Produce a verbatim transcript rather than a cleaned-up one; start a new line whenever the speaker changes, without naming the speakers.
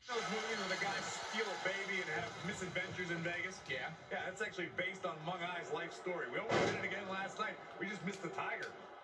Those movies where the guys steal a baby and have misadventures in Vegas?
Yeah.
Yeah, that's actually based on Mung Ai's life story. We almost did it again last night. We just missed the tiger.